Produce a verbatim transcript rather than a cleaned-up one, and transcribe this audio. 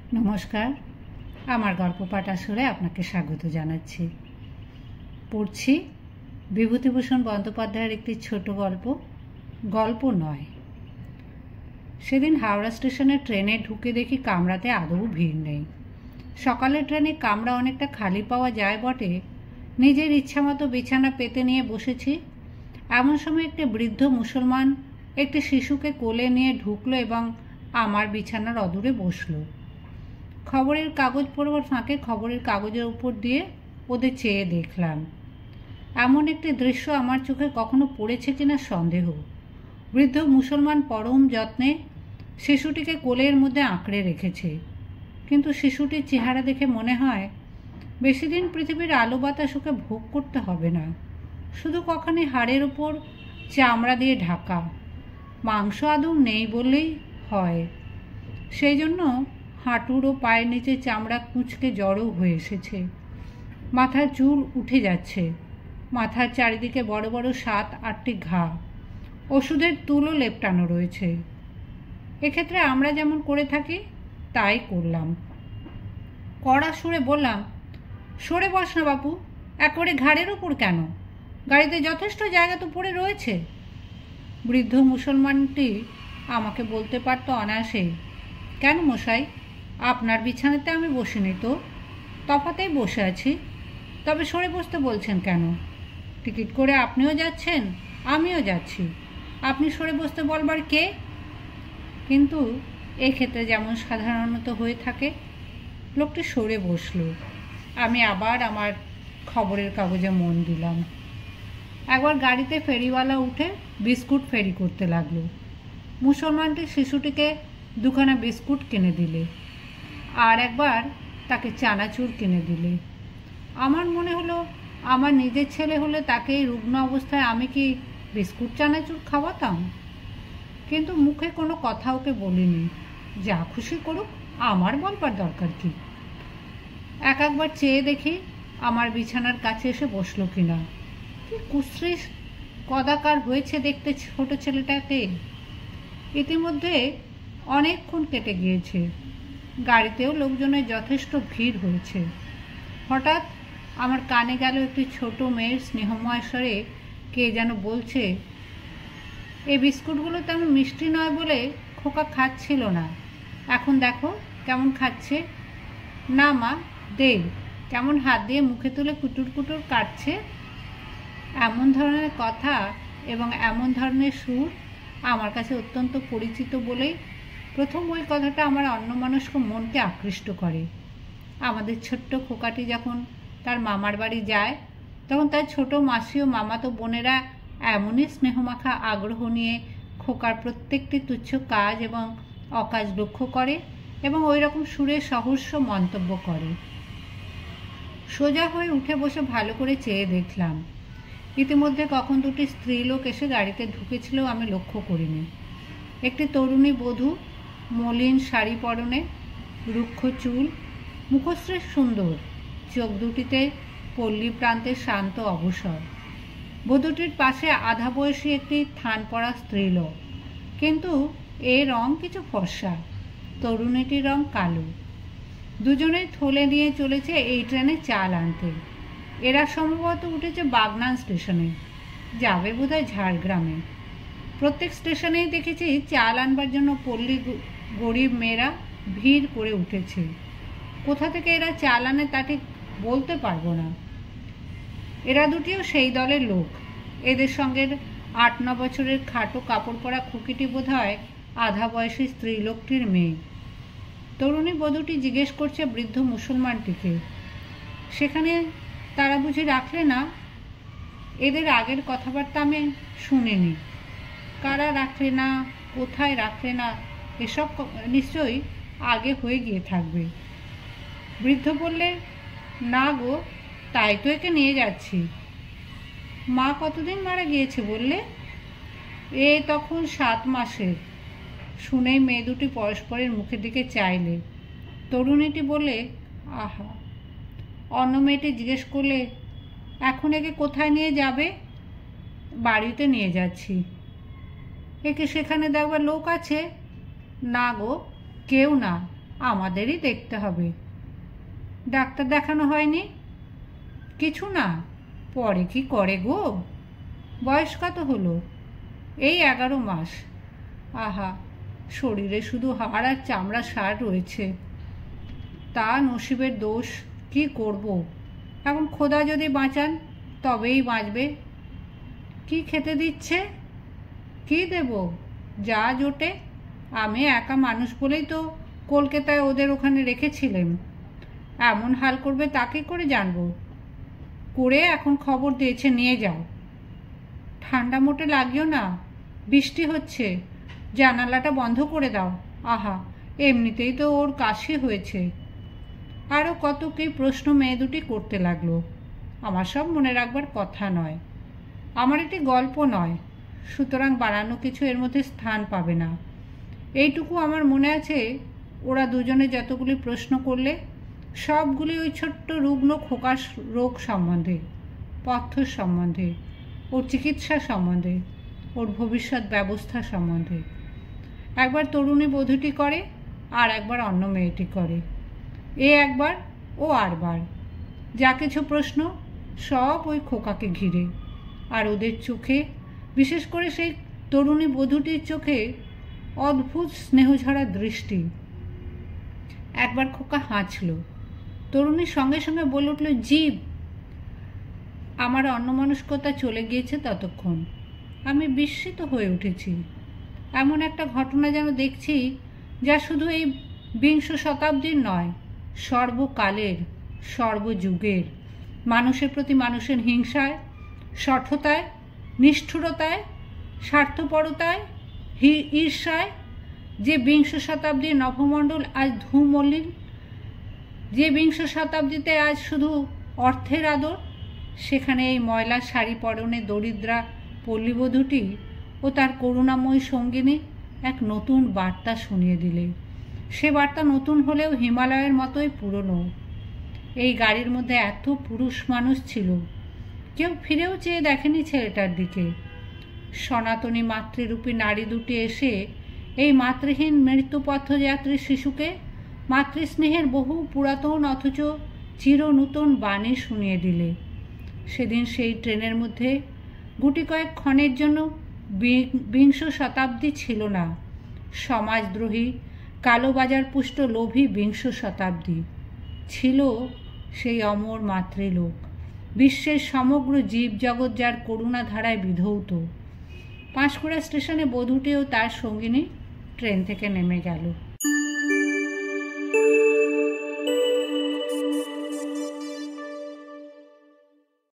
নমস্কার, আমার গল্প পাঠ আসরে আপনাকে স্বাগত জানাচ্ছি। পড়ছি বিভূতিভূষণ বন্দ্যোপাধ্যায়ের একটি ছোট গল্প, গল্প নয়। সেদিন হাওড়া স্টেশনে ট্রেনে ঢুকে দেখি কামরাতে আদৌ ভিড় নেই। সকালের ট্রেনে কামরা অনেকটা খালি পাওয়া যায় বটে। নিজের ইচ্ছামতো বিছানা পেতে নিয়ে বসেছি। এমন সময় একটি বৃদ্ধ মুসলমান একটি শিশুকে কোলে নিয়ে ঢুকলো এবং আমার বিছানার অদূরে বসলো। খবরের কাগজ পড়বার ফাঁকে খবরের কাগজের উপর দিয়ে ওদের চেয়ে দেখলাম। এমন একটি দৃশ্য আমার চোখে কখনো পড়েছে কিনা সন্দেহ। বৃদ্ধ মুসলমান পরম যত্নে শিশুটিকে কোলের মধ্যে আঁকড়ে রেখেছে, কিন্তু শিশুটির চেহারা দেখে মনে হয় বেশি দিন পৃথিবীর আলো বাতাস ওকে ভোগ করতে হবে না। শুধু কখনই হাড়ের ওপর চামড়া দিয়ে ঢাকা, মাংস আদৌ নেই বললেই হয়। সেই জন্য হাঁটুর ও পায়ের নিচে চামড়া কুঁচকে জড়ো হয়ে এসেছে। মাথার চুল উঠে যাচ্ছে। মাথার চারিদিকে বড় বড় সাত আটটি ঘা। ওষুধের তুলো লেপটানো রয়েছে। এক্ষেত্রে আমরা যেমন করে থাকি তাই করলাম। কড়া সুরে বললাম, সরে বস না বাপু, একবারে ঘাড়ের ওপর কেন? গাড়িতে যথেষ্ট জায়গা তো পড়ে রয়েছে। বৃদ্ধ মুসলমানটি আমাকে বলতে পারত অনায়াসে, কেন মশাই, আপনার বিছানাতে আমি বসিনি তো, তফাতেই বসে আছি। তবে সরে বসতে বলছেন কেন? টিকিট করে আপনিও যাচ্ছেন, আমিও যাচ্ছি, আপনি সরে বসতে বলবার কে? কিন্তু এক্ষেত্রে যেমন সাধারণত হয়ে থাকে, লোকটি সরে বসল। আমি আবার আমার খবরের কাগজে মন দিলাম। একবার গাড়িতে ফেরিওয়ালা উঠে বিস্কুট ফেরি করতে লাগলো। মুসলমানটি শিশুটিকে দুখানা বিস্কুট কিনে দিলে, আর একবার তাকে চানাচুর কিনে দিলে। আমার মনে হলো আমার নিজের ছেলে হলে তাকে এই রুগ্ন অবস্থায় আমি কি বিস্কুট চানাচুর খাওয়াতাম? কিন্তু মুখে কোনো কথা ওকে বলিনি। যা খুশি করুক, আমার বলবার দরকার কি? এক একবার চেয়ে দেখি আমার বিছানার কাছে এসে বসলো কিনা। কি কুশ্রী কদাকার হয়েছে দেখতে ছোট ছেলেটাকে। ইতিমধ্যে অনেকক্ষণ কেটে গিয়েছে। গাড়িতেও লোকজনের যথেষ্ট ভিড় হয়েছে। হঠাৎ আমার কানে গেল একটি ছোট মেয়ের স্নেহময় স্বরে কে যেন বলছে, এই বিস্কুটগুলো তেমন মিষ্টি নয় বলে খোকা খাচ্ছিল না, এখন দেখো কেমন খাচ্ছে। না মা, দে, কেমন হাত দিয়ে মুখে তুলে কুটুর কুটুর কাটছে। এমন ধরনের কথা এবং এমন ধরনের সুর আমার কাছে অত্যন্ত পরিচিত বলেই প্রথম ওই কথাটা আমার অন্যমনস্ক মনকে আকৃষ্ট করে। আমাদের ছোট্ট খোকাটি যখন তার মামার বাড়ি যায়, তখন তার ছোট মাসি ও মামাতো বোনেরা এমনই স্নেহমাখা আগ্রহ নিয়ে খোকার প্রত্যেকটি তুচ্ছ কাজ এবং অকাজ লক্ষ্য করে এবং ওই রকম সুরে সহস্র মন্তব্য করে। সোজা হয়ে উঠে বসে ভালো করে চেয়ে দেখলাম। ইতিমধ্যে কখন দুটি স্ত্রীলোক এসে গাড়িতে ঢুকেছিল আমি লক্ষ্য করিনি। একটি তরুণী বধূ, মলিন শাড়ি পরনে, রুক্ষ চুল, মুখশ্রী সুন্দর, চোখ দুটিতে পল্লী প্রান্তের শান্ত অবসর। বধূটির পাশে আধা বয়সী একটি থান পড়া স্ত্রীলোক, কিন্তু এ রং কিছু ফর্সা, তরুণীটির রং কালো। দুজনেই থলে নিয়ে চলেছে এই ট্রেনে চাল আনতে। এরা সম্ভবত উঠেছে বাগনান স্টেশনে, যাবে বোধহয় ঝাড়গ্রামে। প্রত্যেক স্টেশনেই দেখেছি চাল আনবার জন্য পল্লী গরিব মেয়েরা ভিড় করে উঠেছে। কোথা থেকে এরা চাল আনে তা ঠিক বলতে পারবো না। এরা দুটিও সেই দলের লোক। এদের সঙ্গে আট ন বছরের খাটো কাপড় পরা খুকিটি বোধ হয় আধা বয়সী স্ত্রীলোকটির মেয়ে। তরুণী বধূটি জিজ্ঞেস করছে বৃদ্ধ মুসলমানটিকে, সেখানে তারা বুঝি রাখলে না? এদের আগের কথাবার্তা আমি শুনিনি। কারা রাখলে না, কোথায় রাখলে না, এসব নিশ্চয়ই আগে হয়ে গিয়ে থাকবে। বৃদ্ধ বললে, না গো, তাই তো একে নিয়ে যাচ্ছি। মা কতদিন মারা গিয়েছে বললে? এ তখন সাত মাসের। শুনেই মেয়ে দুটি পরস্পরের মুখের দিকে চাইলে। তরুণীটি বলে, আহা। অন্য মেয়েটি জিজ্ঞেস করলে, এখন একে কোথায় নিয়ে যাবে? বাড়িতে নিয়ে যাচ্ছি। একে সেখানে দেখবার লোক আছে? না গো, কেউ না, আমাদেরই দেখতে হবে। ডাক্তার দেখানো হয়নি? কিছু না, পরে কি করে গো? বয়স কত হলো? এই এগারো মাস। আহা, শরীরে শুধু হাড় আর চামড়া সার রয়েছে। তা নসিবের দোষ, কি করব? এখন খোদা যদি বাঁচান তবেই বাঁচবে। কি খেতে দিচ্ছে? কি দেব? যা জোটে। আমি একা মানুষ বলেই তো কলকাতায় ওদের ওখানে রেখেছিলেন। এমন হাল করবে তাকে করে জানবো। করে এখন খবর দিয়েছে নিয়ে যাও। ঠান্ডা মোটে লাগিও না, বৃষ্টি হচ্ছে, জানালাটা বন্ধ করে দাও। আহা, এমনিতেই তো ওর কাশি হয়েছে। আরও কত কী প্রশ্ন মেয়ে দুটি করতে লাগলো। আমার সব মনে রাখবার কথা নয়, আমার একটি গল্প নয়, সুতরাং বানানো কিছু এর মধ্যে স্থান পাবে না। এইটুকু আমার মনে আছে, ওরা দুজনে যতগুলি প্রশ্ন করলে সবগুলি ওই ছোট্ট রুগ্ন খোকার রোগ সম্বন্ধে, পথ্য সম্বন্ধে, ওর চিকিৎসা সম্বন্ধে, ওর ভবিষ্যৎ ব্যবস্থা সম্বন্ধে। একবার তরুণী বধূটি করে, আর একবার অন্য মেয়েটি করে। এ একবার, ও আরবার। যা কিছু প্রশ্ন সব ওই খোকাকে ঘিরে। আর ওদের চোখে, বিশেষ করে সেই তরুণী বধূটির চোখে অদ্ভুত স্নেহঝরা দৃষ্টি। একবার খোকা হাঁচল, তরুণীর সঙ্গে সঙ্গে বলে উঠল, জীব। আমার অন্যমনস্কতা চলে গিয়েছে ততক্ষণ। আমি বিস্মিত হয়ে উঠেছি। এমন একটা ঘটনা যেন দেখছি যা শুধু এই বিংশ শতাব্দীর নয়, সর্বকালের, সর্বযুগের। মানুষের প্রতি মানুষের হিংসায়, শঠতায়, নিষ্ঠুরতায়, স্বার্থপরতায়, ঈর্ষায় যে বিংশ শতাব্দীর নভমণ্ডল আজ ধূমলিন, যে বিংশ শতাব্দীতে আজ শুধু অর্থের আদর, সেখানে এই ময়লা শাড়ি পরনে দরিদ্রা পল্লীবধূটি ও তার করুণাময়ী সঙ্গিনী এক নতুন বার্তা শুনিয়ে দিলে। সে বার্তা নতুন হলেও হিমালয়ের মতোই পুরনো। এই গাড়ির মধ্যে এত পুরুষ মানুষ ছিল, কেউ ফিরেও চেয়ে দেখেনি ছেলেটার দিকে। সনাতনী মাতৃরূপী নারী দুটি এসে এই মাতৃহীন মৃত্যুপথযাত্রী শিশুকে মাতৃস্নেহের বহু পুরাতন অথচ চিরনূতন বাণী শুনিয়ে দিলে। সেদিন সেই ট্রেনের মধ্যে গুটি কয়েক ক্ষণের জন্য বিংশ শতাব্দী ছিল না, সমাজদ্রোহী, কালোবাজার পুষ্ট লোভী বিংশ শতাব্দী। ছিল সেই অমর মাতৃলোক, বিশ্বের সমগ্র জীবজগৎ যার করুণা ধারায় বিধৌত। পাঁশকুড়া স্টেশনে বধূটিও তার সঙ্গিনী ট্রেন থেকে নেমে গেল।